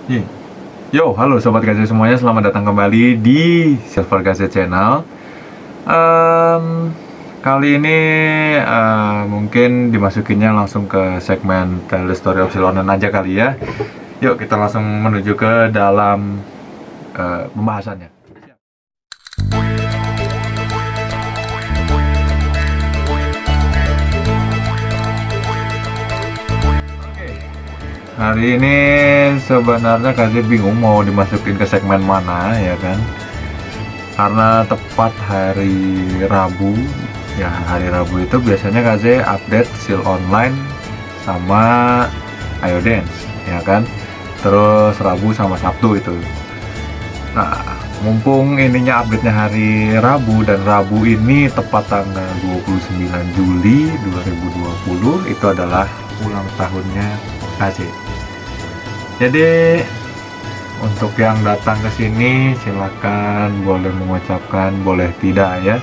Nih. Yo, halo Sobat Gaze semuanya, selamat datang kembali di Silver Gaze Channel. Em, Kali ini mungkin dimasukinnya langsung ke segmen Tell the Story of Silonan aja kali ya. Yuk kita langsung menuju ke dalam pembahasannya. Oke. Hari ini sebenarnya Gaze bingung mau dimasukin ke segmen mana ya kan. Karena tepat hari Rabu, ya hari Rabu itu biasanya Kaze update seal online sama Ayo Dance, ya kan. Terus Rabu sama Sabtu itu. Nah, mumpung ininya update-nya hari Rabu, dan Rabu ini tepat tanggal 29 Juli 2020 itu adalah ulang tahunnya Kaze. Jadi untuk yang datang ke sini silakan, boleh mengucapkan, boleh tidak ya.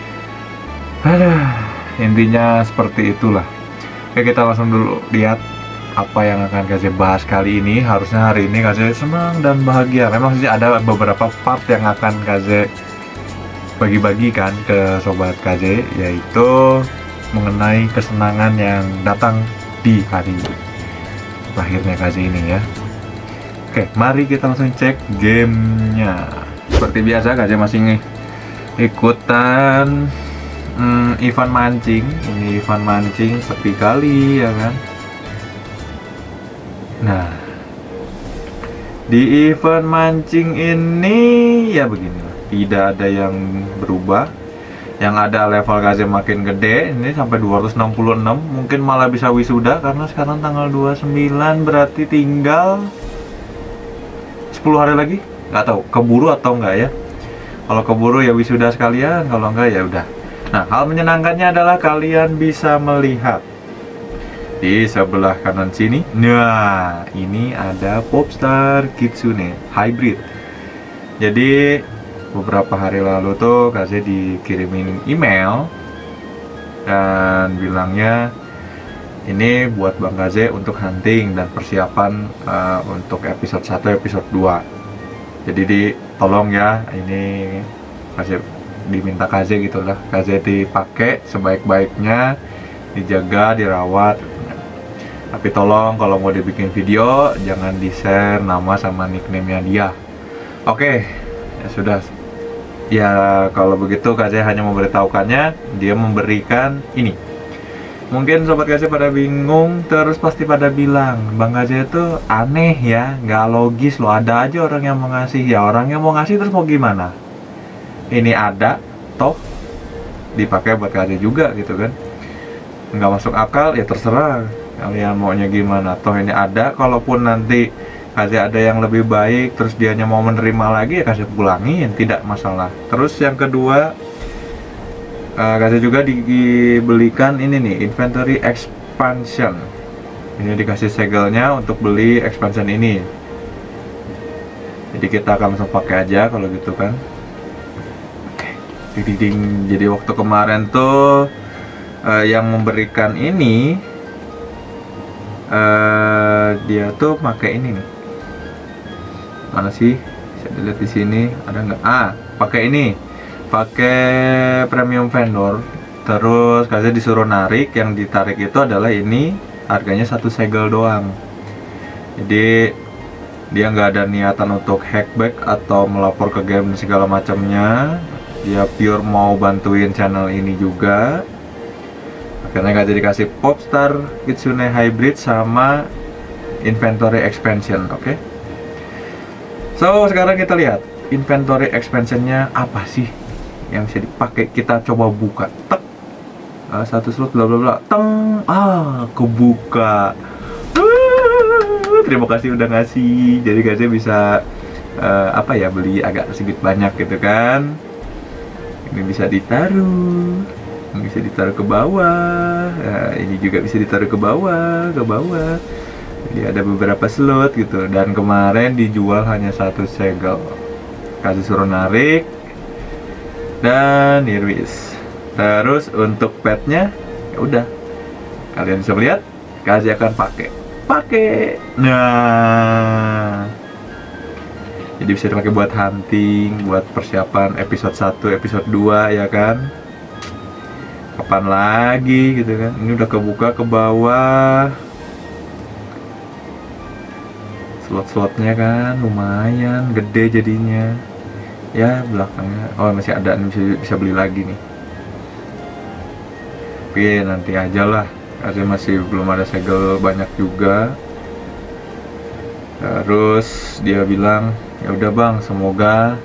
Intinya seperti itulah. Oke, kita langsung dulu lihat apa yang akan Kaze bahas kali ini. Harusnya hari ini Kaze senang dan bahagia. Memang sih ada beberapa part yang akan Kaze bagi-bagikan ke sobat Kaze, yaitu mengenai kesenangan yang datang di hari lahirnya Kaze ini ya. Oke, mari kita langsung cek gamenya. Seperti biasa, Kaze masih ikutan event mancing. Ini event mancing sepi kali ya kan. Nah, di event mancing ini ya beginilah, tidak ada yang berubah. Yang ada level Kaze makin gede, ini sampai 266. Mungkin malah bisa wisuda karena sekarang tanggal 29, berarti tinggal 10 hari lagi, nggak tahu keburu atau enggak ya. Kalau keburu ya wisuda sekalian, kalau enggak ya udah. Nah, hal menyenangkannya adalah kalian bisa melihat di sebelah kanan sini. Nah, ini ada Popstar Kitsune Hybrid. Jadi beberapa hari lalu tuh Kaze dikirimin email dan bilangnya ini buat Bang Kaze untuk hunting dan persiapan untuk episode 1, episode 2. Jadi tolong ya, ini Kaze diminta Kaze gitu lah. Kaze dipakai sebaik-baiknya, dijaga, dirawat. Tapi tolong kalau mau dibikin video jangan di-share nama sama nickname-nya dia. Oke, ya sudah. Ya kalau begitu Kaze hanya memberitahukannya, dia memberikan ini. Mungkin sobat Kaze pada bingung, terus pasti pada bilang, Bang Kaze itu aneh ya, nggak logis loh. Ada aja orang yang mau ngasih, ya orang yang mau ngasih terus mau gimana? Ini ada, toh dipakai buat Kaze juga gitu kan. Nggak masuk akal, ya terserah kalian maunya gimana. Toh ini ada, kalaupun nanti Kaze ada yang lebih baik, terus dianya mau menerima lagi, ya Kaze pulangin, tidak masalah. Terus yang kedua, Kaze juga dibelikan ini nih, inventory expansion. Ini dikasih segelnya untuk beli expansion ini. Jadi kita akan langsung pakai aja kalau gitu kan. Oke. Ding. Jadi waktu kemarin tuh yang memberikan ini dia tuh pakai ini nih. Mana sih? Bisa dilihat di sini, ada nggak? Pakai ini. Pakai premium vendor. Terus Kaze disuruh narik, yang ditarik itu adalah ini, harganya 1 segel doang. Jadi dia nggak ada niatan untuk hackback atau melapor ke game segala macamnya. Dia pure mau bantuin channel ini juga. Akhirnya Kaze dikasih Popstar Kitsune Hybrid sama inventory expansion. Oke. So sekarang kita lihat inventory expansionnya apa sih yang bisa dipakai. Kita coba buka. Tek. Satu slot bla bla bla. Teng. Kebuka. Terima kasih udah ngasih. Jadi Kaze bisa beli agak sedikit banyak gitu kan. Ini bisa ditaruh. Ini bisa ditaruh ke bawah. Ini juga bisa ditaruh ke bawah, Jadi ada beberapa slot gitu. Dan kemarin dijual hanya 1 segel. Kaze suruh narik. Dan Irwis. Terus untuk petnya ya udah, kalian bisa melihat Kaze akan pakai. Nah, Jadi bisa dipakai buat hunting, buat persiapan episode 1, episode 2 ya kan. Kapan lagi gitu kan. Ini udah kebuka ke bawah. Slot-slotnya kan lumayan gede jadinya. Ya belakangnya, oh masih ada, bisa beli lagi nih. Oke, nanti aja lah, karena masih belum ada segel banyak juga. Terus dia bilang, ya udah bang, semoga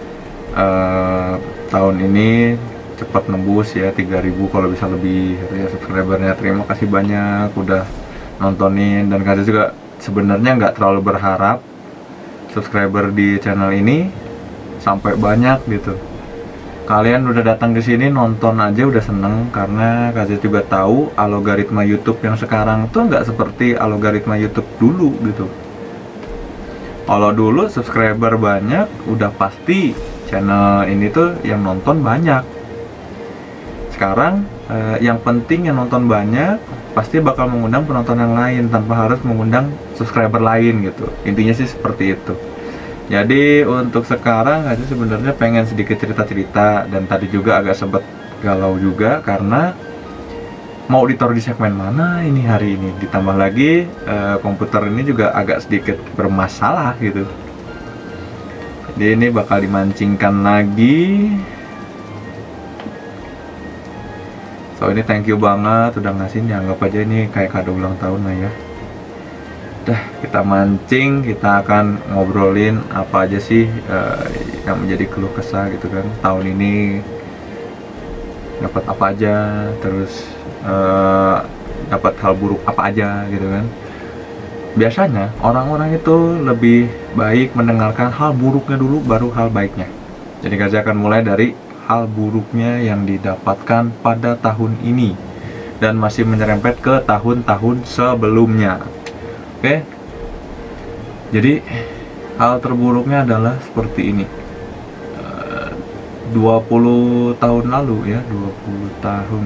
tahun ini cepat nembus ya 3.000 kalau bisa lebih ya subscribernya. Terima kasih banyak udah nontonin, dan Kaze juga sebenarnya nggak terlalu berharap subscriber di channel ini sampai banyak gitu. Kalian udah datang ke sini nonton aja udah seneng, karena Kaze juga tahu algoritma YouTube yang sekarang tuh nggak seperti algoritma YouTube dulu gitu. Kalau dulu subscriber banyak udah pasti channel ini tuh yang nonton banyak. Sekarang yang penting yang nonton banyak pasti bakal mengundang penonton yang lain tanpa harus mengundang subscriber lain gitu. Intinya sih seperti itu. Jadi untuk sekarang aja sebenarnya pengen sedikit cerita-cerita, dan tadi juga agak sempet galau juga karena mau ditaruh di segmen mana ini hari ini. Ditambah lagi komputer ini juga agak sedikit bermasalah gitu. Jadi ini bakal dimancingkan lagi. So ini thank you banget udah ngasih, anggap aja ini kayak kado ulang tahun lah ya. Dah, kita mancing, kita akan ngobrolin apa aja sih yang menjadi keluh kesah gitu kan. Tahun ini dapat apa aja, terus dapat hal buruk apa aja gitu kan. Biasanya orang-orang itu lebih baik mendengarkan hal buruknya dulu baru hal baiknya. Jadi Kaze akan mulai dari hal buruknya yang didapatkan pada tahun ini dan masih menyerempet ke tahun-tahun sebelumnya. Oke, jadi hal terburuknya adalah seperti ini. 20 tahun lalu ya, 20 tahun.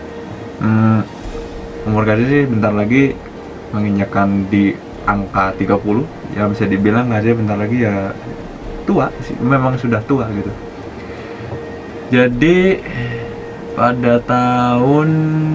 Umur Kaze sih bentar lagi menginjakkan di angka 30. Ya bisa dibilang Kaze bentar lagi ya tua sih, memang sudah tua gitu. Jadi pada tahun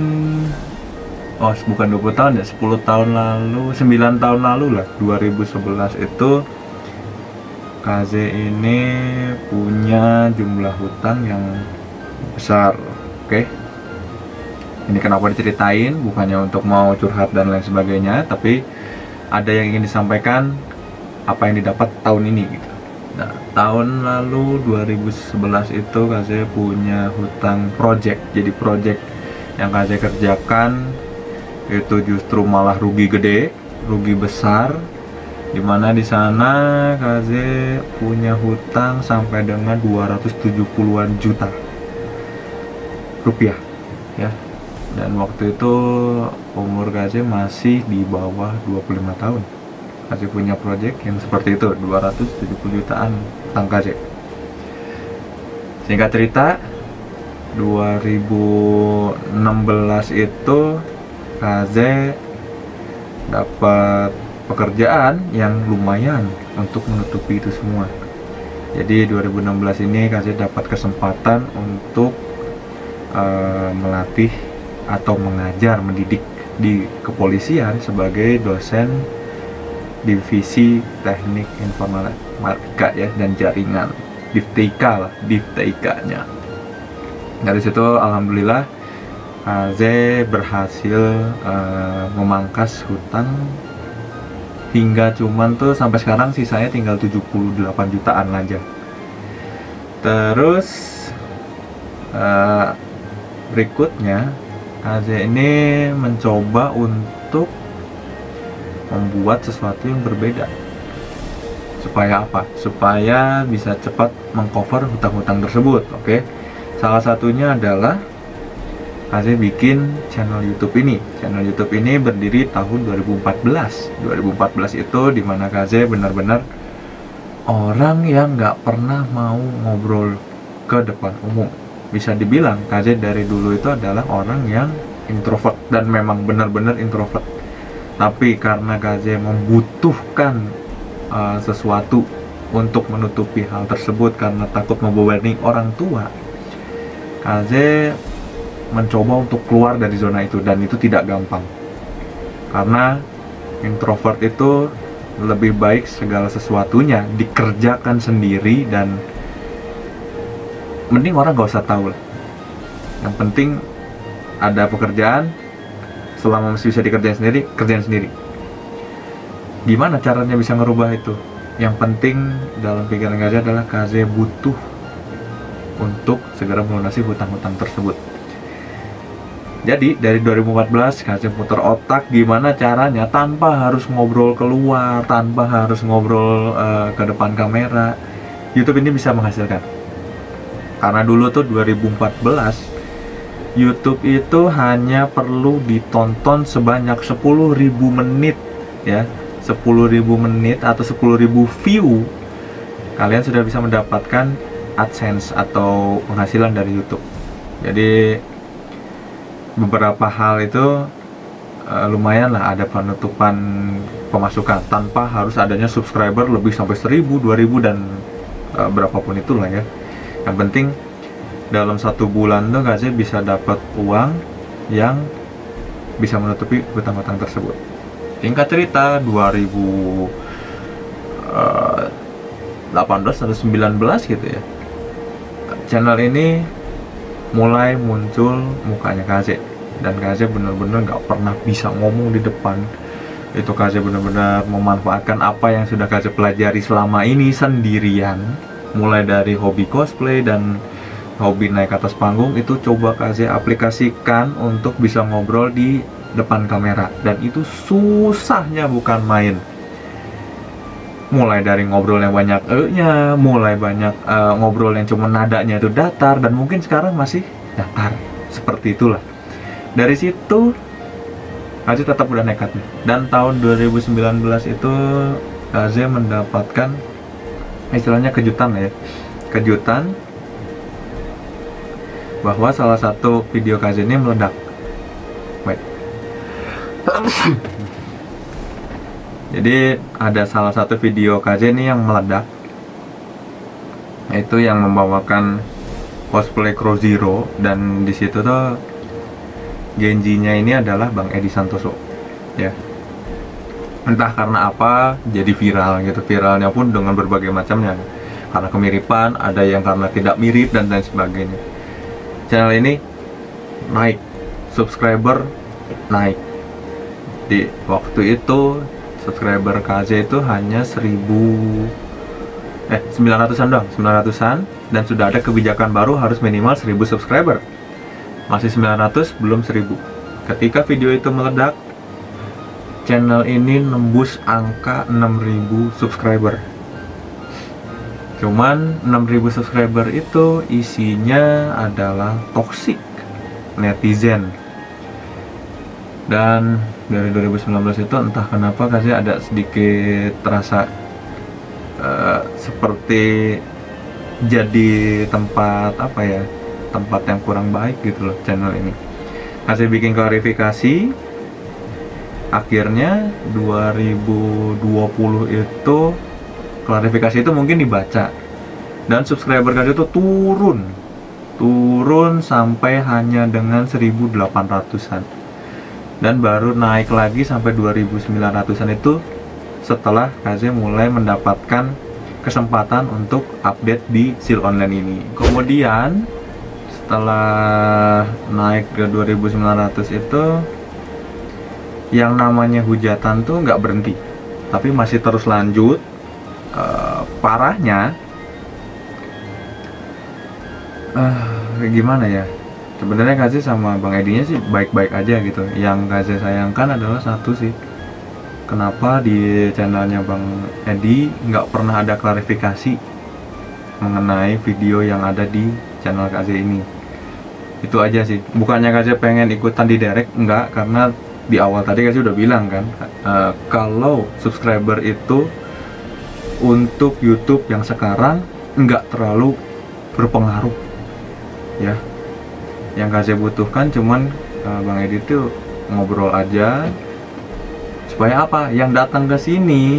bukan 20 tahun ya, 10 tahun lalu, 9 tahun lalu lah, 2011 itu Kaze ini punya jumlah hutang yang besar. Oke. Ini kenapa diceritain, bukannya untuk mau curhat dan lain sebagainya, tapi ada yang ingin disampaikan apa yang didapat tahun ini gitu. Nah, tahun lalu 2011 itu Kaze punya hutang project. Jadi project yang Kaze kerjakan itu justru malah rugi gede, rugi besar, dimana di sana Kaze punya hutang sampai dengan 270-an juta rupiah ya. Dan waktu itu umur Kaze masih di bawah 25 tahun. Kaze punya project yang seperti itu, 270 jutaan hutang Kaze. Singkat cerita, 2016 itu Kaze dapat pekerjaan yang lumayan untuk menutupi itu semua. Jadi 2016 ini Kaze dapat kesempatan untuk melatih atau mengajar, mendidik di kepolisian sebagai dosen divisi teknik informatika ya dan jaringan, DIVTIK lah, DIVTIK-nya. Dari situ alhamdulillah Kaze berhasil memangkas hutang hingga cuman tuh sampai sekarang sisanya tinggal 78 jutaan aja. Terus berikutnya Kaze ini mencoba untuk membuat sesuatu yang berbeda. Supaya apa? Supaya bisa cepat mengcover hutang-hutang tersebut. Oke. Salah satunya adalah Kaze bikin channel YouTube ini. Channel YouTube ini berdiri tahun 2014. 2014 itu dimana Kaze benar-benar orang yang nggak pernah mau ngobrol ke depan umum. Bisa dibilang Kaze dari dulu itu adalah orang yang introvert, dan memang benar-benar introvert. Tapi karena Kaze membutuhkan sesuatu untuk menutupi hal tersebut karena takut membebani orang tua, Kaze mencoba untuk keluar dari zona itu, dan itu tidak gampang. Karena introvert itu lebih baik segala sesuatunya dikerjakan sendiri, dan mending orang gak usah tahu lah. Yang penting ada pekerjaan, selama masih bisa dikerjain sendiri, kerjain sendiri. Gimana caranya bisa ngerubah itu? Yang penting dalam pikiran Kaze adalah Kaze butuh untuk segera melunasi hutang-hutang tersebut. Jadi dari 2014 Kaze putar otak gimana caranya tanpa harus ngobrol keluar, tanpa harus ngobrol ke depan kamera, YouTube ini bisa menghasilkan. Karena dulu tuh 2014 YouTube itu hanya perlu ditonton sebanyak 10.000 menit ya, 10.000 menit atau 10.000 view, kalian sudah bisa mendapatkan AdSense atau penghasilan dari YouTube. Jadi beberapa hal itu lumayan lah ada penutupan pemasukan tanpa harus adanya subscriber lebih sampai 1.000, 2.000 dan berapapun itulah ya. Yang penting dalam 1 bulan tuh Kaze bisa dapat uang yang bisa menutupi hutang-hutang tersebut. Singkat cerita 2018 atau 19 gitu ya, channel ini mulai muncul mukanya Kaze, dan Kaze bener-bener gak pernah bisa ngomong di depan. Itu Kaze bener-bener memanfaatkan apa yang sudah Kaze pelajari selama ini sendirian, mulai dari hobi cosplay dan hobi naik atas panggung, itu coba Kaze aplikasikan untuk bisa ngobrol di depan kamera, dan itu susahnya bukan main. Mulai dari ngobrol yang banyak e-nya, mulai banyak ngobrol yang cuma nadanya itu datar, dan mungkin sekarang masih datar, seperti itulah. Dari situ Kaze tetap udah nekat nih, dan tahun 2019 itu Kaze mendapatkan istilahnya kejutan ya, kejutan bahwa salah satu video Kaze ini meledak. Jadi ada salah satu video Kaze ini yang meledak, itu yang membawakan cosplay Crow Zero, dan di situ tuh Genji-nya ini adalah Bang Edi Santoso ya. Entah karena apa jadi viral gitu, viralnya pun dengan berbagai macamnya, karena kemiripan, ada yang karena tidak mirip dan lain sebagainya. Channel ini naik, subscriber naik. Di waktu itu subscriber Kaze itu hanya 900-an doang, 900-an, dan sudah ada kebijakan baru harus minimal 1.000 subscriber. Masih 900, belum 1.000. Ketika video itu meledak, channel ini nembus angka 6.000 subscriber. Cuman 6.000 subscriber itu isinya adalah toxic netizen. Dan dari 2019 itu entah kenapa Kaze ada sedikit terasa seperti jadi tempat apa ya, tempat yang kurang baik gitu loh channel ini. Kaze bikin klarifikasi, akhirnya 2020 itu klarifikasi itu mungkin dibaca, dan subscriber Kaze itu turun sampai hanya dengan 1.800-an, dan baru naik lagi sampai 2.900-an itu setelah Kaze mulai mendapatkan kesempatan untuk update di Seal Online ini. Kemudian setelah naik ke 2.900 itu, yang namanya hujatan tuh nggak berhenti, tapi masih terus lanjut. Parahnya gimana ya, sebenarnya Kaze sama Bang Edinya sih baik-baik aja gitu. Yang Kaze sayangkan adalah satu sih, kenapa di channelnya Bang Edi nggak pernah ada klarifikasi mengenai video yang ada di channel Kaze ini. Itu aja sih. Bukannya Kaze pengen ikutan di direct, enggak, karena di awal tadi Kaze udah bilang kan, kalau subscriber itu untuk YouTube yang sekarang nggak terlalu berpengaruh ya. Yang Kaze butuhkan cuman Bang Edi tuh ngobrol aja, supaya apa, yang datang ke sini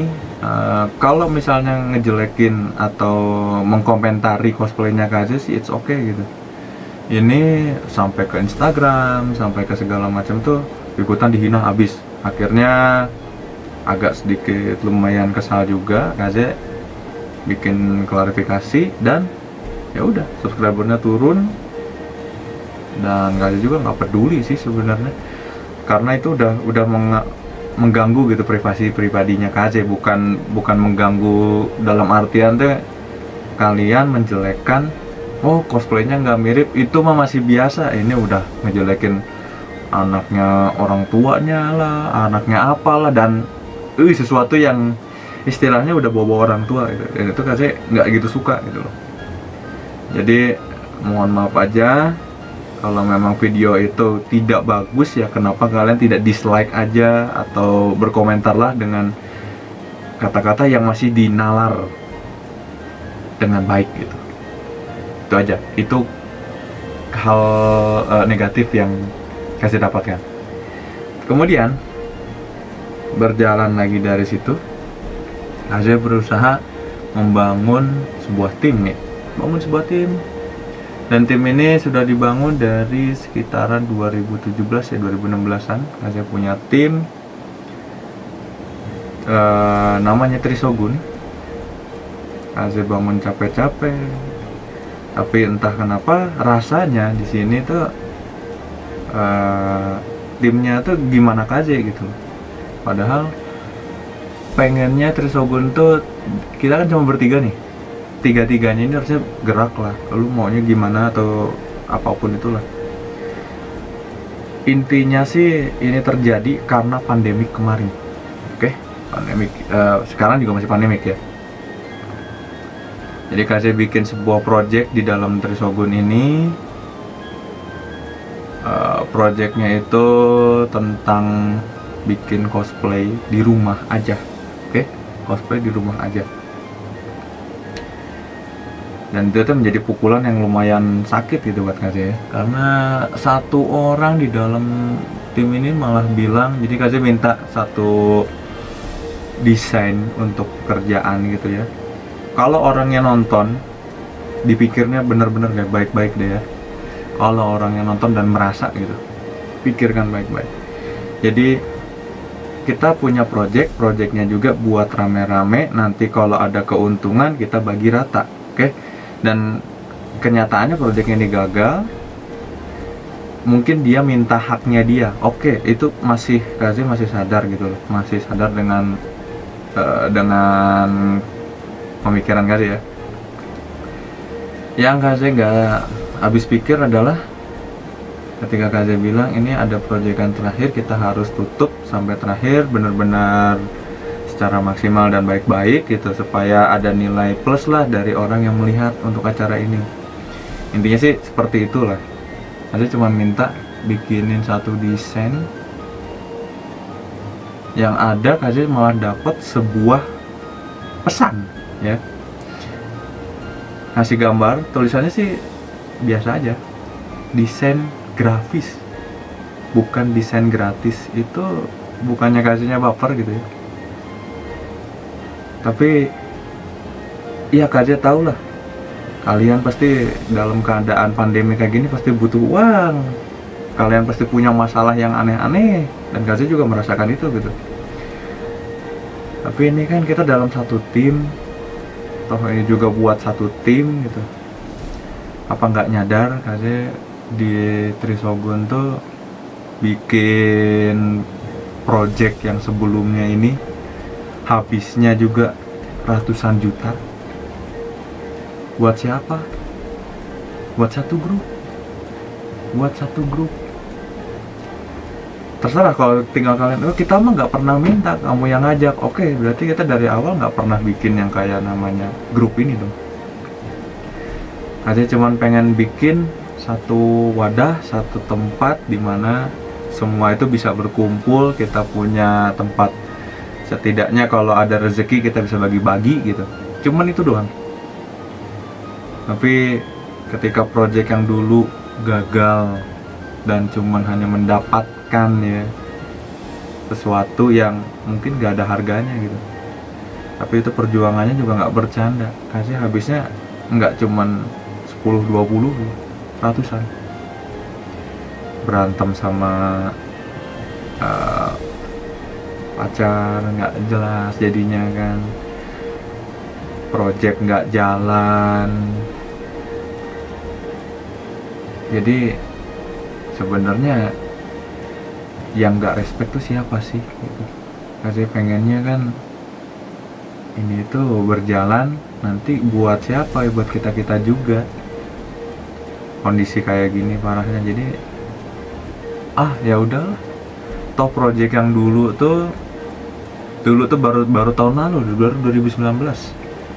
Kalau misalnya ngejelekin atau mengkomentari cosplaynya KZ sih it's okay gitu. Ini sampai ke Instagram, sampai ke segala macam tuh ikutan dihina habis. Akhirnya agak sedikit lumayan kesal juga, KZ bikin klarifikasi dan ya udah subscribernya turun, dan KZ juga nggak peduli sih sebenarnya, karena itu udah mengganggu gitu privasi pribadinya KZ, bukan mengganggu dalam artian tuh kalian menjelekkan, oh cosplaynya nggak mirip, itu mah masih biasa. Ini udah ngejelekin anaknya orang tuanya lah, anaknya apalah, dan sesuatu yang istilahnya udah bawa orang tua gitu. Dan itu KZ nggak gitu suka gitu loh. Jadi mohon maaf aja kalau memang video itu tidak bagus, ya kenapa kalian tidak dislike aja atau berkomentarlah dengan kata-kata yang masih dinalar dengan baik gitu. Itu aja, itu hal negatif yang kasih dapatkan. Kemudian berjalan lagi dari situ, Azia berusaha membangun sebuah tim nih, dan tim ini sudah dibangun dari sekitaran 2017 ya, 2016an. Azia punya tim namanya Trisogun. Azia bangun capek-capek, tapi entah kenapa rasanya di sini tuh timnya tuh gimana KZ gitu. Padahal pengennya Trisogun tuh, kita kan cuma bertiga nih, tiga-tiganya ini harusnya gerak lah, lu maunya gimana atau apapun itulah. Intinya sih ini terjadi karena pandemik kemarin. Oke, pandemik, sekarang juga masih pandemik ya. Jadi KZ bikin sebuah project di dalam Trisogun ini. Projectnya itu tentang bikin cosplay di rumah aja. Oke, cosplay di rumah aja. Dan itu tuh menjadi pukulan yang lumayan sakit gitu buat KZ ya, karena satu orang di dalam tim ini malah bilang, jadi KZ minta satu desain untuk pekerjaan gitu ya. Kalau orangnya nonton, dipikirnya bener-bener gak baik-baik deh ya. Kalau orangnya nonton dan merasa gitu, pikirkan baik-baik. Jadi kita punya projectnya juga buat rame-rame, nanti kalau ada keuntungan kita bagi rata. Oke. Dan kenyataannya proyeknya ini gagal, mungkin dia minta haknya dia. Oke, itu masih KZ masih sadar gitu loh, masih sadar dengan pemikiran KZ ya. Yang KZ nggak habis pikir adalah ketika KZ bilang ini ada proyekan terakhir, kita harus tutup sampai terakhir benar-benar secara maksimal dan baik-baik gitu, supaya ada nilai plus lah dari orang yang melihat untuk acara ini. Intinya sih seperti itulah. Saya cuma minta bikinin satu desain, yang ada KZ malah dapat sebuah pesan ya, ngasih gambar, tulisannya sih biasa aja, desain grafis, bukan desain gratis. Itu bukannya KZ-nya baper gitu ya, tapi ya KZ tau lah, kalian pasti dalam keadaan pandemi kayak gini pasti butuh uang, kalian pasti punya masalah yang aneh-aneh, dan KZ juga merasakan itu gitu. Tapi ini kan kita dalam satu tim, toh ini juga buat satu tim gitu. Apa nggak nyadar KZ di Trisogun tuh bikin project yang sebelumnya ini habisnya juga ratusan juta. Buat siapa? Buat satu grup. Terserah kalau tinggal kalian, oh kita mah nggak pernah minta, kamu yang ngajak. Oke, berarti kita dari awal nggak pernah bikin yang kayak namanya grup ini dong. Aja cuman pengen bikin satu wadah, satu tempat di mana semua itu bisa berkumpul, kita punya tempat, setidaknya kalau ada rezeki kita bisa bagi-bagi gitu. Cuman itu doang. Tapi ketika project yang dulu gagal dan cuman hanya mendapatkan ya sesuatu yang mungkin gak ada harganya gitu, Tapi itu perjuangannya juga nggak bercanda. Kasih habisnya nggak cuman 10-20, ratusan. Berantem sama pacar nggak jelas jadinya kan, project nggak jalan. Jadi sebenarnya yang nggak respect tuh siapa sih gitu. Kasih pengennya kan ini tuh berjalan, nanti buat siapa ya, buat kita juga. Kondisi kayak gini parahnya, jadi ya udahlah. Toh project yang dulu tuh baru tahun lalu, baru 2019.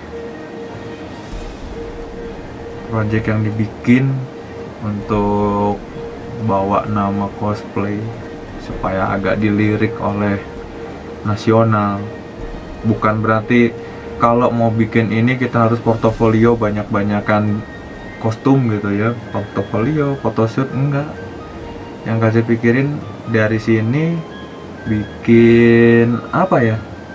Project yang dibikin untuk bawa nama cosplay supaya agak dilirik oleh nasional. Bukan berarti kalau mau bikin ini kita harus portofolio banyak-banyakan kostum gitu ya, portofolio, photoshoot, enggak. Yang kasih pikirin dari sini bikin apa ya,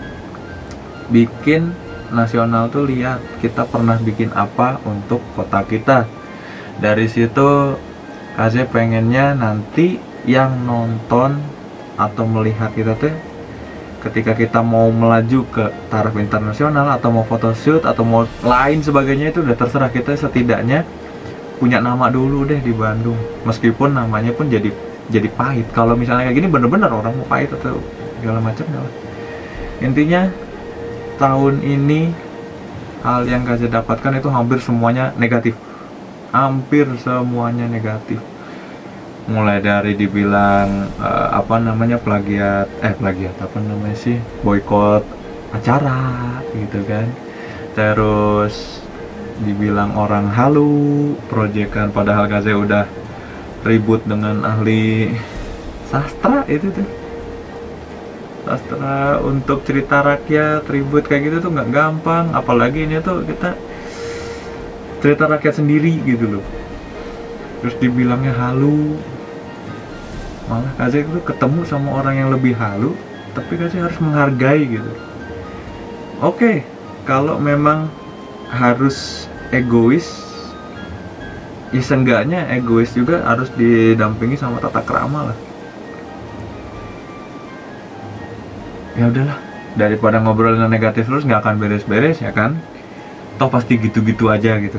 bikin nasional tuh lihat kita pernah bikin apa untuk kota kita. Dari situ kasih pengennya nanti yang nonton atau melihat kita tuh ketika kita mau melaju ke taraf internasional atau mau photoshoot atau mau lain sebagainya, itu udah terserah. Kita setidaknya punya nama dulu deh di Bandung, meskipun namanya pun jadi pahit. Kalau misalnya kayak gini bener-bener orang mau pahit atau segala macam lah. Intinya tahun ini hal yang kasih dapatkan itu hampir semuanya negatif. Hampir semuanya negatif. Mulai dari dibilang plagiat boykot acara gitu kan. Terus dibilang orang halu proyekan, padahal Kaze udah ribut dengan ahli sastra itu tuh. Sastra untuk cerita rakyat, ribut kayak gitu tuh nggak gampang, apalagi ini tuh kita cerita rakyat sendiri gitu loh. Terus dibilangnya halu, malah Kaze itu ketemu sama orang yang lebih halu, tapi Kaze harus menghargai gitu. Oke, kalau memang harus egois, ya seenggaknya egois juga harus didampingi sama tata krama lah. Ya udahlah, daripada ngobrolin negatif terus nggak akan beres-beres ya kan. Toh pasti gitu-gitu aja gitu.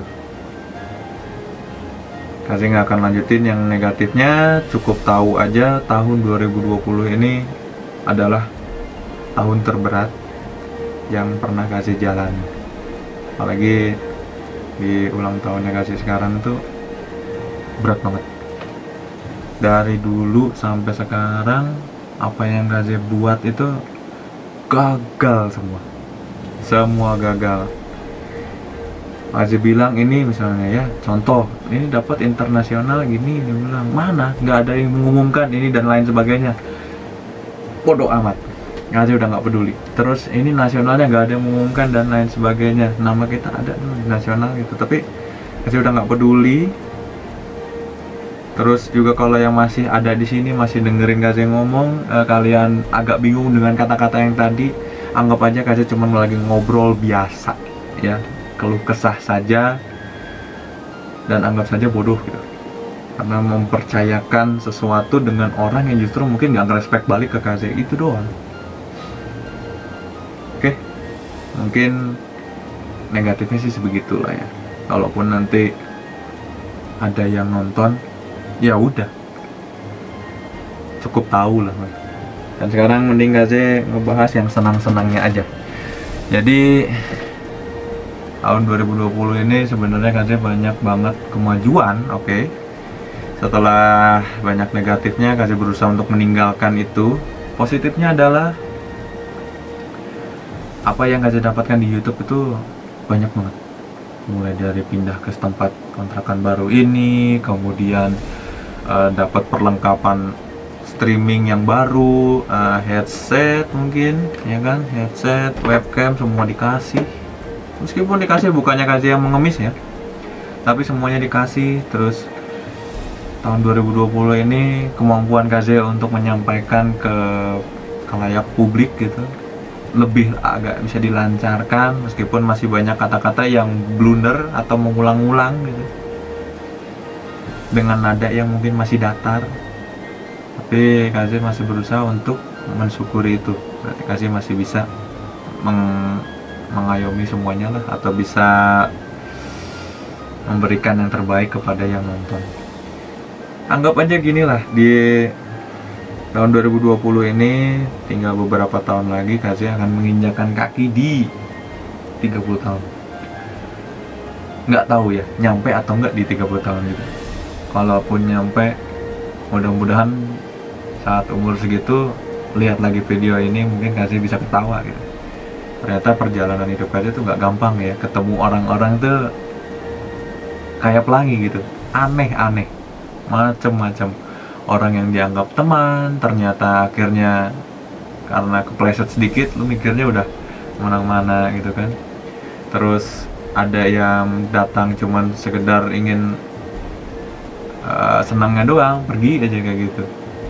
Kasih nggak akan lanjutin yang negatifnya, cukup tahu aja tahun 2020 ini adalah tahun terberat yang pernah Kasih jalani. Apalagi di ulang tahunnya Kasih sekarang tuh berat banget. Dari dulu sampai sekarang apa yang Kasih buat itu gagal semua gagal. Kasih bilang ini misalnya ya, contoh ini dapat internasional gini, dia bilang mana nggak ada yang mengumumkan ini dan lain sebagainya. Bodoh amat, Kasih udah nggak peduli. Terus ini nasionalnya nggak ada yang mengumumkan dan lain sebagainya, nama kita ada di nasional gitu, tapi Kasih udah nggak peduli. Terus juga kalau yang masih ada di sini masih dengerin Kasih ngomong, kalian agak bingung dengan kata-kata yang tadi, anggap aja Kasih cuma lagi ngobrol biasa ya, keluh kesah saja, dan anggap saja bodoh gitu, karena mempercayakan sesuatu dengan orang yang justru mungkin nggak nge-respect balik ke Kasih, itu doang. Oke, mungkin negatifnya sih sebegitulah ya. Kalaupun nanti ada yang nonton, ya udah cukup tahu lah. Dan sekarang mending Kasih ngebahas yang senang-senangnya aja. Jadi tahun 2020 ini sebenarnya Kasih banyak banget kemajuan, oke. Setelah banyak negatifnya, Kasih berusaha untuk meninggalkan itu. Positifnya adalah apa yang Kasih dapatkan di YouTube itu banyak banget. Mulai dari pindah ke tempat kontrakan baru ini, kemudian dapat perlengkapan streaming yang baru, headset mungkin, ya kan, headset, webcam semua dikasih. Meskipun dikasih bukannya Kasih yang mengemis ya, tapi semuanya dikasih. Terus tahun 2020 ini kemampuan Kasih untuk menyampaikan ke khalayak publik gitu lebih agak bisa dilancarkan, meskipun masih banyak kata-kata yang blunder atau mengulang-ulang gitu, dengan nada yang mungkin masih datar. Tapi Kaze masih berusaha untuk mensyukuri itu. Berarti Kaze masih bisa mengayomi semuanya lah, atau bisa memberikan yang terbaik kepada yang nonton. Anggap aja gini lah, di tahun 2020 ini tinggal beberapa tahun lagi Kaze akan menginjakan kaki di 30 tahun. Nggak tahu ya, nyampe atau nggak di 30 tahun gitu. Kalaupun nyampe, mudah-mudahan saat umur segitu lihat lagi video ini mungkin Kaze bisa ketawa gitu. Ternyata perjalanan hidup Kaze tuh nggak gampang ya. Ketemu orang-orang tuh kayak pelangi gitu, aneh-aneh, macem-macem. Orang yang dianggap teman, ternyata akhirnya karena kepleset sedikit, lu mikirnya udah mana-mana gitu kan. Terus ada yang datang cuman sekedar ingin senangnya doang, pergi aja kayak gitu.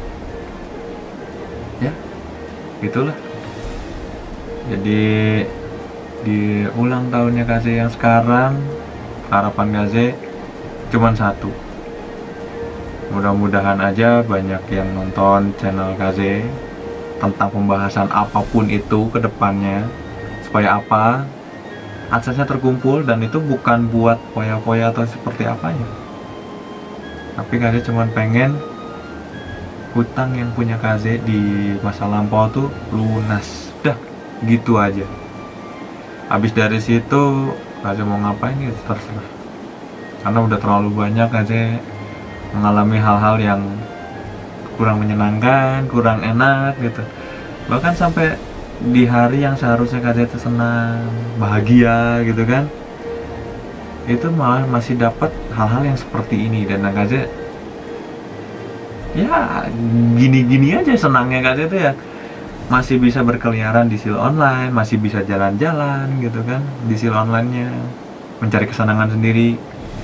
Ya, gitulah. Jadi di ulang tahunnya Kaze yang sekarang, harapan Kaze cuman satu. Mudah-mudahan aja banyak yang nonton channel Kaze tentang pembahasan apapun itu ke depannya. Supaya apa? Aksesnya terkumpul, dan itu bukan buat foya-foya atau seperti apanya. Tapi Kaze cuman pengen hutang yang punya Kaze di masa lampau tuh lunas. Udah, gitu aja. Habis dari situ Kaze mau ngapain gitu terserah. Karena udah terlalu banyak Kaze mengalami hal-hal yang kurang menyenangkan, kurang enak gitu. Bahkan sampai di hari yang seharusnya Kaze itu senang, bahagia gitu kan, itu malah masih dapat hal-hal yang seperti ini. Dan Kaze ya gini-gini aja senangnya Kaze itu ya, masih bisa berkeliaran di sil online, masih bisa jalan-jalan gitu kan di sil online-nya, mencari kesenangan sendiri.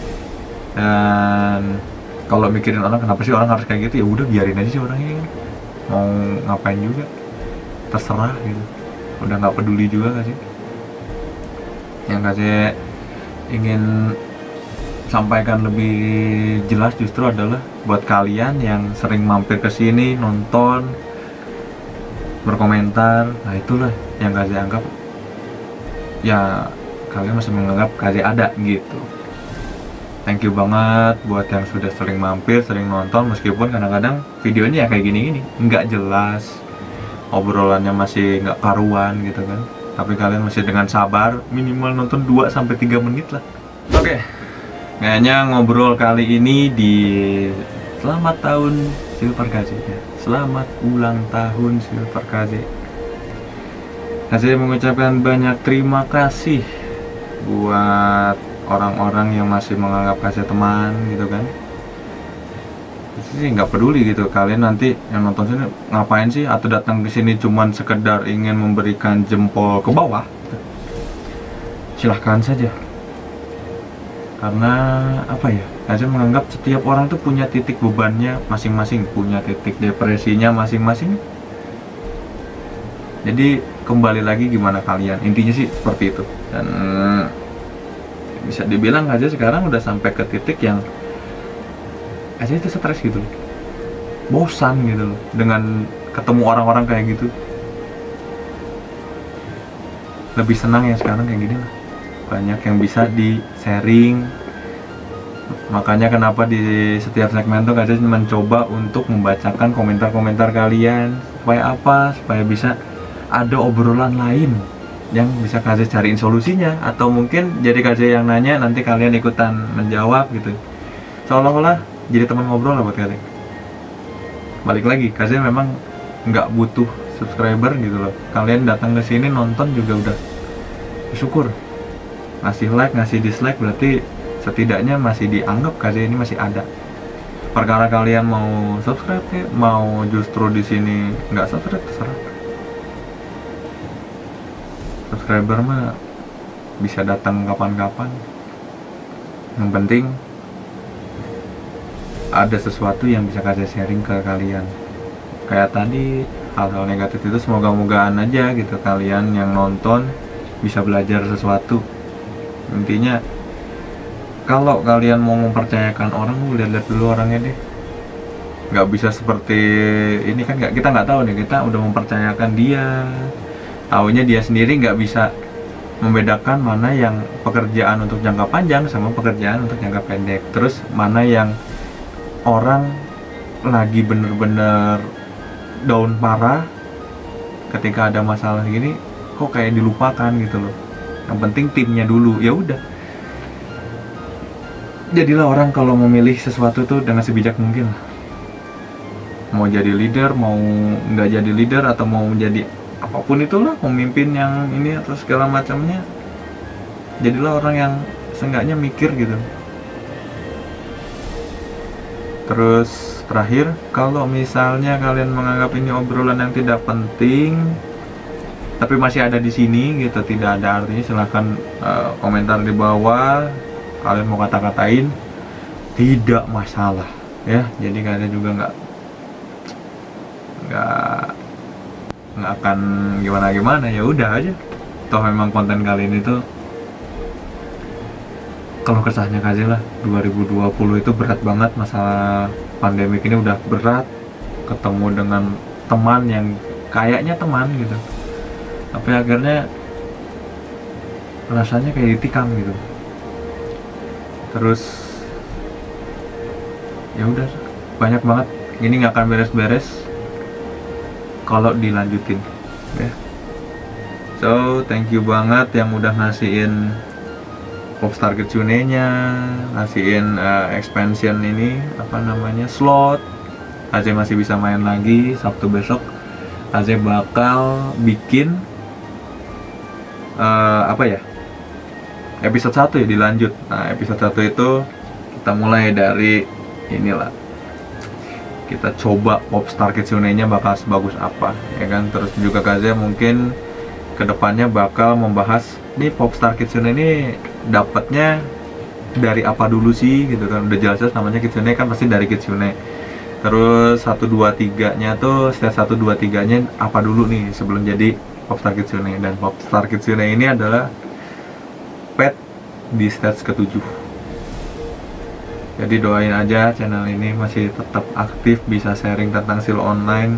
Dan kalau mikirin orang, kenapa sih orang harus kayak gitu, ya udah biarin aja sih orangnya kan, mau ngapain juga terserah gitu, udah nggak peduli juga Kaze. Yang Kaze ingin sampaikan lebih jelas justru adalah buat kalian yang sering mampir ke sini, nonton, berkomentar, nah itulah yang Kaze anggap ya, kalian masih menganggap Kaze ada gitu. Thank you banget buat yang sudah sering mampir, sering nonton, meskipun kadang-kadang videonya ya kayak gini-gini, nggak jelas, obrolannya masih nggak karuan gitu kan. Tapi kalian masih dengan sabar, minimal nonton 2-3 menit lah. Oke, kayaknya ngobrol kali ini di selamat tahun Silver Kaze ya. Selamat ulang tahun Silver Kaze. Kaze mengucapkan banyak terima kasih buat orang-orang yang masih menganggap Kaze teman gitu kan. Sih nggak peduli gitu kalian nanti yang nonton sini ngapain sih, atau datang ke sini cuman sekedar ingin memberikan jempol ke bawah, silahkan saja. Karena apa ya, Kaze menganggap setiap orang tuh punya titik bebannya masing-masing, punya titik depresinya masing-masing. Jadi kembali lagi gimana kalian, intinya sih seperti itu. Dan bisa dibilang Kaze sekarang udah sampai ke titik yang Kaze itu stres gitu, bosan gitu loh dengan ketemu orang-orang kayak gitu. Lebih senang ya sekarang kayak gini lah, banyak yang bisa di sharing. Makanya kenapa di setiap segmen tuh Kaze mencoba untuk membacakan komentar-komentar kalian, supaya apa, supaya bisa ada obrolan lain yang bisa Kaze cariin solusinya, atau mungkin jadi Kaze yang nanya, nanti kalian ikutan menjawab gitu, seolah-olah jadi teman ngobrol lah buat Kaze. Balik lagi, Kaze memang nggak butuh subscriber gitu loh. Kalian datang ke sini nonton juga udah syukur. Ngasih like, ngasih dislike, berarti setidaknya masih dianggap Kaze ini masih ada. Perkara kalian mau subscribe ya, mau justru di sini nggak subscribe, terserah. Subscriber mah bisa datang kapan-kapan. Yang penting ada sesuatu yang bisa Kaze sharing ke kalian. Kayak tadi hal-hal negatif itu semoga-mogaan aja gitu kalian yang nonton bisa belajar sesuatu. Intinya kalau kalian mau mempercayakan orang, lihat-lihat dulu orangnya deh. Nggak bisa seperti ini kan, kita nggak tahu nih, kita udah mempercayakan dia, taunya dia sendiri nggak bisa membedakan mana yang pekerjaan untuk jangka panjang sama pekerjaan untuk jangka pendek. Terus mana yang orang lagi bener-bener down parah, ketika ada masalah gini kok kayak dilupakan gitu loh. Yang penting timnya dulu. Ya udah, jadilah orang kalau memilih sesuatu tuh dengan sebijak mungkin. Mau jadi leader, mau nggak jadi leader, atau mau menjadi apapun itulah, pemimpin yang ini atau segala macamnya, jadilah orang yang seenggaknya mikir gitu. Terus terakhir, kalau misalnya kalian menganggap ini obrolan yang tidak penting tapi masih ada di sini gitu, tidak ada artinya, silahkan komentar di bawah. Kalian mau kata-katain tidak masalah ya, jadi kalian juga nggak akan gimana, ya udah aja. Toh memang konten kali ini tuh, kalau kesahnya kasih lah, 2020 itu berat banget, masalah pandemik ini udah berat. Ketemu dengan teman yang kayaknya teman gitu, tapi akhirnya rasanya kayak ditikam gitu. Terus ya udah, banyak banget, ini nggak akan beres-beres kalau dilanjutin ya. So thank you banget yang udah ngasihin Popstar Kitsune nya, ngasihin expansion ini apa namanya, slot. Aze masih bisa main lagi. Sabtu besok Aze bakal bikin episode 1 ya, dilanjut. Nah episode 1 itu kita mulai dari inilah, kita coba Popstar Kitsune nya bakal sebagus apa ya kan. Terus juga Kaze mungkin kedepannya bakal membahas nih Popstar Kitsune ini dapatnya dari apa dulu sih gitu kan. Udah jelas namanya Kitsune kan pasti dari Kitsune. Terus 1, 2, 3 nya tuh, stage 1, 2, 3 nya apa dulu nih sebelum jadi Popstar Kitsune. Dan Popstar Kitsune ini adalah pet di stage ke-7. Jadi doain aja channel ini masih tetap aktif, bisa sharing tentang seal online.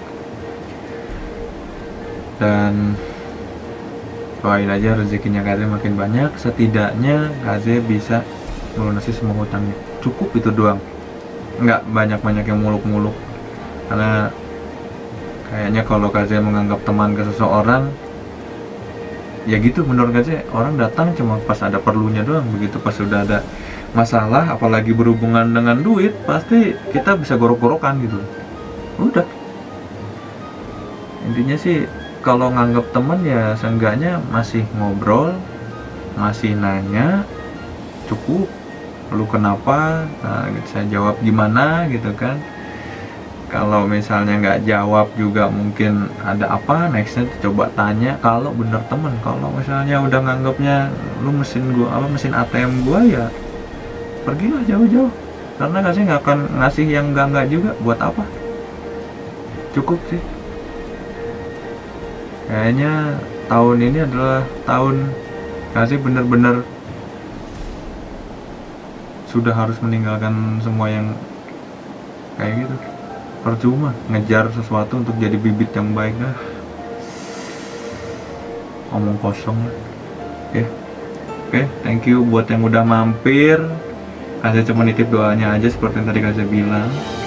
Dan doain aja rezekinya Kaze makin banyak. Setidaknya Kaze bisa melunasi semua hutangnya. Cukup itu doang, nggak banyak-banyak yang muluk-muluk. Karena kayaknya kalau Kaze menganggap teman ke seseorang, ya gitu menurut Kaze, orang datang cuma pas ada perlunya doang. Begitu pas sudah ada masalah, apalagi berhubungan dengan duit, pasti kita bisa gorok-gorokan gitu. Udah, intinya sih kalau nganggap teman ya seenggaknya masih ngobrol, masih nanya, cukup. Lu kenapa? Nah, saya jawab gimana gitu kan. Kalau misalnya nggak jawab juga mungkin ada apa, nextnya coba tanya. Kalau bener temen, kalau misalnya udah nganggapnya lu mesin ATM gua, ya pergilah jauh-jauh. Karena Kaze nggak akan ngasih yang enggak juga. Buat apa? Cukup sih. Kayaknya tahun ini adalah tahun Kaze bener-bener sudah harus meninggalkan semua yang kayak gitu. Percuma ngejar sesuatu untuk jadi bibit yang baik lah. Omong kosong lah. Oke, thank you buat yang udah mampir. Kaze cuma nitip doanya aja seperti yang tadi Kaze bilang.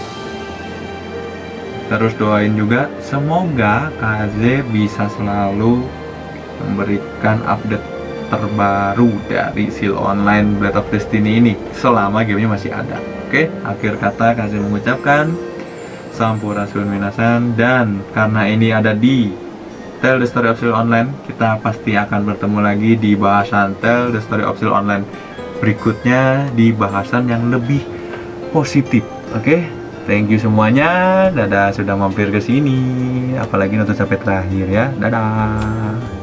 Terus doain juga semoga Kaze bisa selalu memberikan update terbaru dari seal online Blade of Destiny ini selama gamenya masih ada. Oke, akhir kata Kaze mengucapkan Sampurasun minasan. Dan karena ini ada di Tell the Story of Seal Online, kita pasti akan bertemu lagi di bahasan Tell the Story of Seal Online berikutnya, di bahasan yang lebih positif. Oke, thank you semuanya. Dadah sudah mampir ke sini, apalagi nonton sampai terakhir ya. Dadah.